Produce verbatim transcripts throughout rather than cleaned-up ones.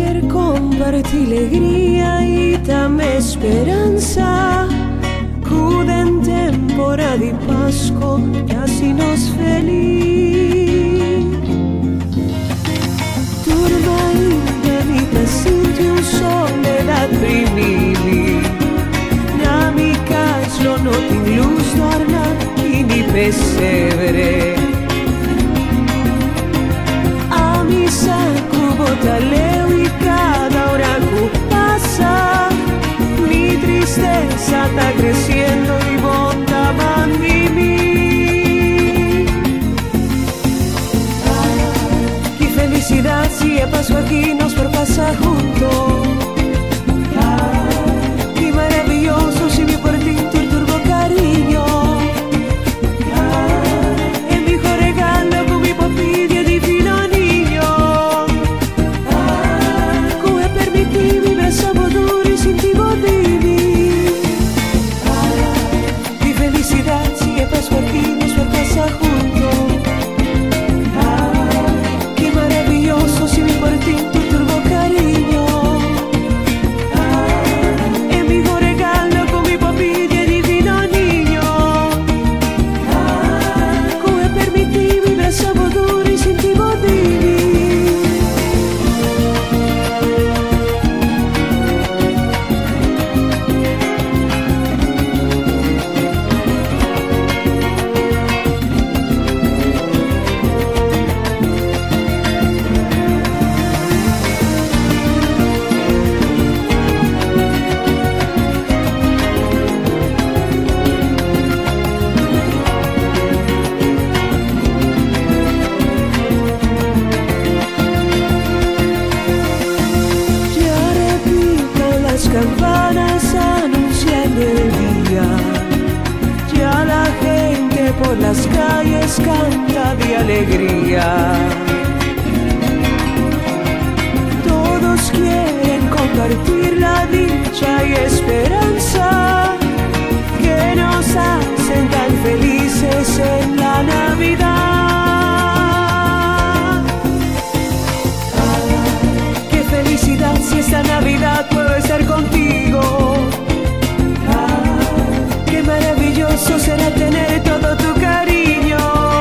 per compartir alegria e també esperança. Cuden tempora di Pasco, casi nos feliz. Turma infinita sinti un soledad primili. Na mi caso no tin luz dorna y ni pesebre. A mi saco botaleo y cada hora que pasa mi tristeza está creciendo y botaban de mí. Ah, qué felicidad si he pasado aquí nos por pasar juntos. Ah, qué maravilloso si mi por ti tu turbo cariño. Ah, el mejor regalo con mi papilla divino niño. Ah, come permití mi beso duro y sin ti vivir. Por aquí nos fue a casa juntos. Ah, qué maravilloso si mi por ti tu turbo cariño. Ah, el mejor regalo con mi papilla divino niño. Ah, come permití mi beso duro y sin ti vivir. Campanas anunciando el día, ya la gente por las calles canta de alegría. Todos quieren compartir la dicha y esperanza que nos hacen tan felices en la Navidad. Ah, qué felicidad si esta Navidad puedo estar contigo. Ah, qué maravilloso será tener todo tu cariño.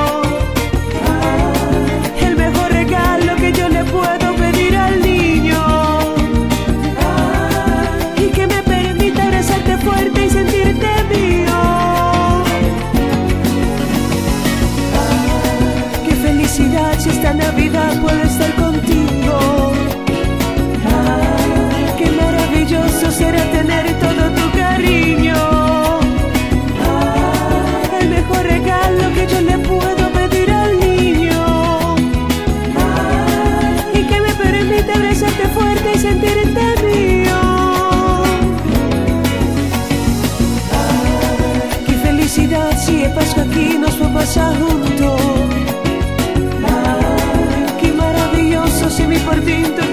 Ah, el mejor regalo que yo le puedo pedir al niño. Ah, y que me permita abrazarte fuerte y sentirte mío. Ah, qué felicidad si esta Navidad puedo estar contigo. Maravilloso será tener todo tu cariño. Ah, el mejor regalo que yo le puedo pedir al niño. Ah, y que me permite abrazarte fuerte y sentirte mío. Ah, qué felicidad si he pasado aquí nos fue a pasar juntos. Ah, qué maravilloso si mi por ti